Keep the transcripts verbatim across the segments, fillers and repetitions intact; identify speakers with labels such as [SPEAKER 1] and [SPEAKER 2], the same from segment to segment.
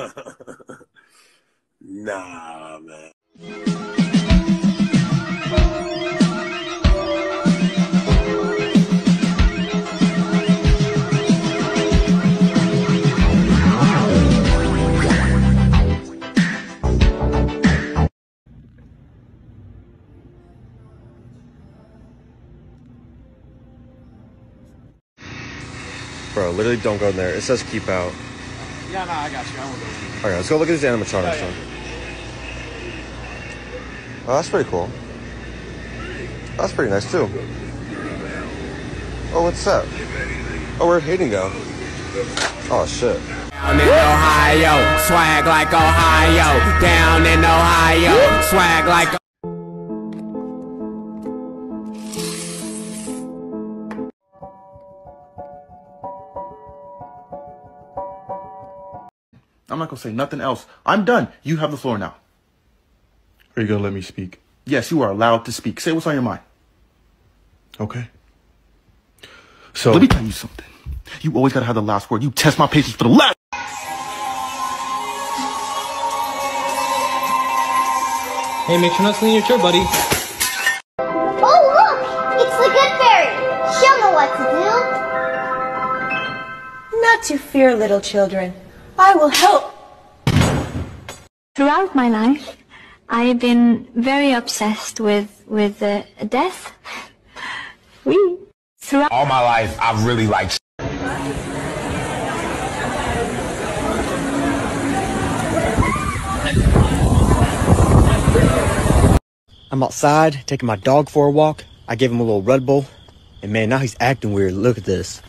[SPEAKER 1] Nah, man.
[SPEAKER 2] Bro, literally don't go in there. It says keep out.
[SPEAKER 3] Yeah, no, I got you. I won't go.
[SPEAKER 2] Alright, let's go look at these animatronics.
[SPEAKER 3] Yeah, yeah.
[SPEAKER 2] Oh, that's pretty cool. That's pretty nice too. Oh, what's that? Oh, where'd Hayden go? Oh, shit.
[SPEAKER 4] Down in Ohio, swag like Ohio. Down in Ohio, swag like.
[SPEAKER 5] I'm not gonna say nothing else. I'm done. You have the floor now.
[SPEAKER 2] Are you gonna let me speak?
[SPEAKER 5] Yes, you are allowed to speak. Say what's on your mind.
[SPEAKER 2] Okay. So
[SPEAKER 5] let me tell you something. You always gotta have the last word. You test my patience for the last.
[SPEAKER 6] Hey, make sure not to lean your chair, buddy.
[SPEAKER 7] Oh, look! It's the Good Fairy! She'll know what to do.
[SPEAKER 8] Not to fear, little children. I will help.
[SPEAKER 9] Throughout my life, I've been very obsessed with with uh, death. We throughout
[SPEAKER 10] all my life, I've really liked.
[SPEAKER 11] I'm outside taking my dog for a walk. I gave him a little Red Bull, and man, now he's acting weird. Look at this.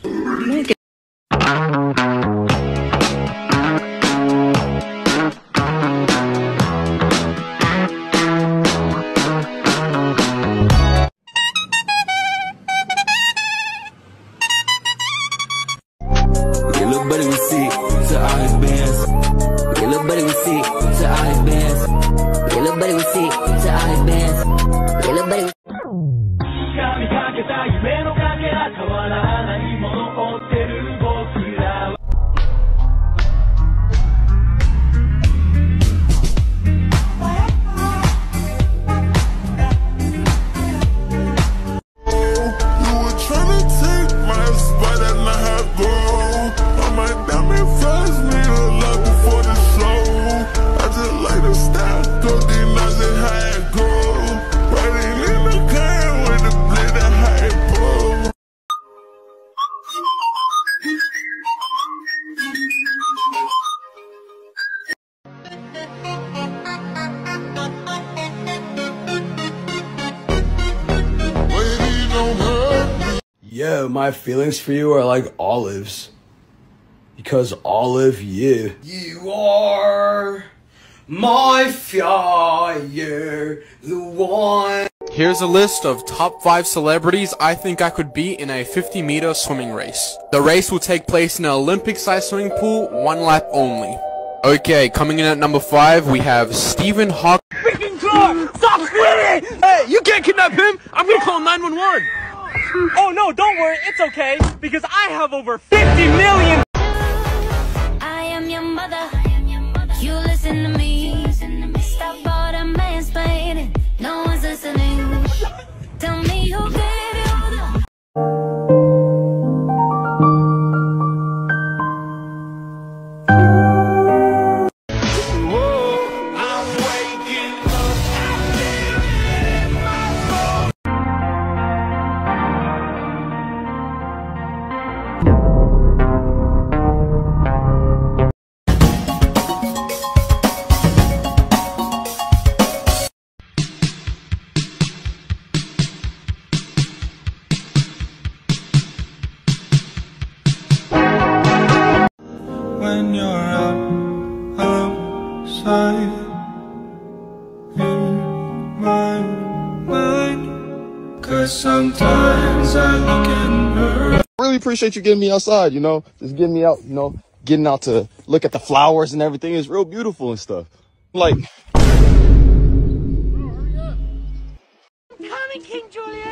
[SPEAKER 12] Yeah, my feelings for you are like olives. Because Olive, you. You are my fire, the one.
[SPEAKER 13] Here's a list of top five celebrities I think I could beat in a fifty meter swimming race. The race will take place in an Olympic-sized swimming pool, one lap only. Okay, coming in at number five, we have Stephen Hawking.
[SPEAKER 3] Freaking Clark! Stop screaming! Hey, you can't kidnap him! I'm gonna call nine one one! Oh no, don't worry, it's okay, because I have over fifty million!
[SPEAKER 7] I am your mother. You listen to me. Stop all the mansplaining. No one's listening. Tell me who gave you the.
[SPEAKER 14] When you're out, outside in my mind, 'cause sometimes I look in her.
[SPEAKER 2] I really appreciate you getting me outside, you know, just getting me out, you know, getting out to look at the flowers and everything. It's real beautiful and stuff. Like,
[SPEAKER 3] Coming, King Julius!